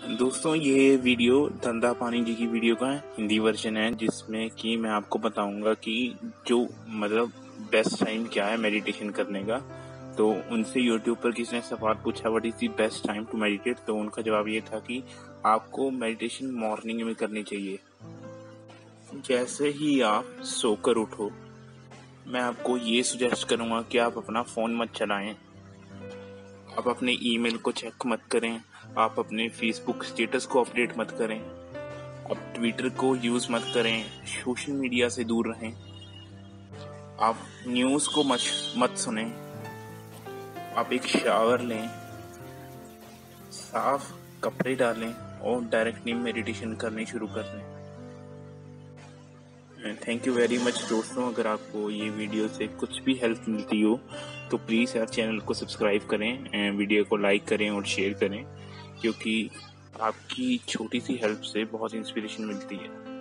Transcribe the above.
दोस्तों, ये वीडियो धंधापानी जी की वीडियो का हिंदी वर्जन है, जिसमें कि मैं आपको बताऊंगा कि जो बेस्ट टाइम क्या है मेडिटेशन करने का। तो उनसे यूट्यूब पर किसी ने सवाल पूछा, what is the best time to meditate. तो उनका जवाब ये था कि आपको मेडिटेशन मॉर्निंग में करनी चाहिए। जैसे ही आप सोकर उठो, मैं आपको ये सजेस्ट करूंगा कि आप अपना फोन मत चलाएं, आप अपने ईमेल को चेक मत करें, आप अपने फेसबुक स्टेटस को अपडेट मत करें, आप ट्विटर को यूज मत करें, सोशल मीडिया से दूर रहें, आप न्यूज को मत सुने, आप एक शावर लें, साफ कपड़े डालें और डायरेक्टली मेडिटेशन करनी शुरू कर दें। थैंक यू वेरी मच दोस्तों। अगर आपको ये वीडियो से कुछ भी हेल्प मिलती हो तो प्लीज़ यार चैनल को सब्सक्राइब करें, वीडियो को लाइक करें और शेयर करें, क्योंकि आपकी छोटी सी हेल्प से बहुत इंस्पिरेशन मिलती है।